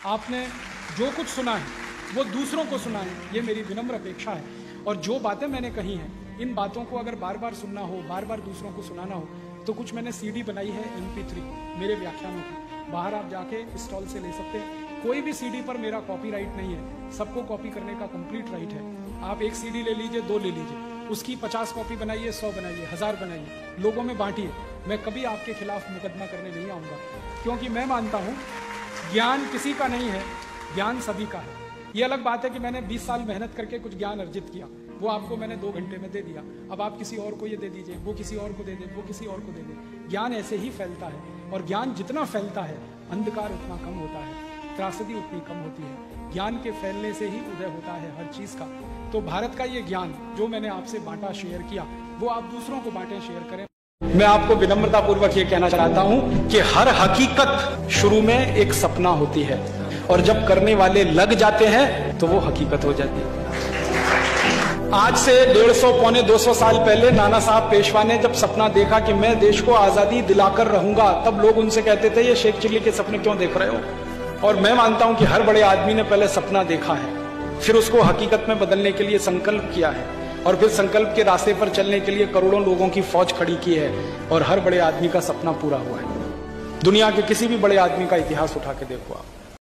आपने जो कुछ सुना है वो दूसरों को सुनाएं, ये मेरी विनम्र अपेक्षा है। और जो बातें मैंने कही हैं, इन बातों को अगर बार बार सुनना हो, बार बार दूसरों को सुनाना हो, तो कुछ मैंने सीडी बनाई है MP3 मेरे व्याख्यानों की, बाहर आप जाके स्टॉल से ले सकते हैं। कोई भी सीडी पर मेरा कॉपीराइट नहीं है, सबको कॉपी करने का कंप्लीट राइट है। आप एक सीडी ले लीजिए, 2 ले लीजिए, उसकी 50 कॉपी बनाइए, 100 बनाइए, 1000 बनाइए, लोगों में बांटिए। मैं कभी आपके खिलाफ मुकदमा करने नहीं आऊँगा, क्योंकि मैं मानता हूँ ज्ञान किसी का नहीं है, ज्ञान सभी का है। ये अलग बात है कि मैंने 20 साल मेहनत करके कुछ ज्ञान अर्जित किया, वो आपको मैंने 2 घंटे में दे दिया, अब आप किसी और को ये दे दीजिए, वो किसी और को दे दे, वो किसी और को दे दे। ज्ञान ऐसे ही फैलता है, और ज्ञान जितना फैलता है अंधकार उतना कम होता है, त्रासदी उतनी कम होती है। ज्ञान के फैलने से ही उदय होता है हर चीज का। तो भारत का ये ज्ञान जो मैंने आपसे बांटा, शेयर किया, वो आप दूसरों को बांटें, शेयर करें। मैं आपको विनम्रता पूर्वक ये कहना चाहता हूं कि हर हकीकत शुरू में एक सपना होती है, और जब करने वाले लग जाते हैं तो वो हकीकत हो जाती है। आज से 150 पौने 200 साल पहले नाना साहब पेशवा ने जब सपना देखा कि मैं देश को आजादी दिलाकर रहूंगा, तब लोग उनसे कहते थे ये शेख चिल्ली के सपने क्यों देख रहे हो। और मैं मानता हूं कि हर बड़े आदमी ने पहले सपना देखा है, फिर उसको हकीकत में बदलने के लिए संकल्प किया है, और फिर संकल्प के रास्ते पर चलने के लिए करोड़ों लोगों की फौज खड़ी की है, और हर बड़े आदमी का सपना पूरा हुआ है। दुनिया के किसी भी बड़े आदमी का इतिहास उठा के देखो आप।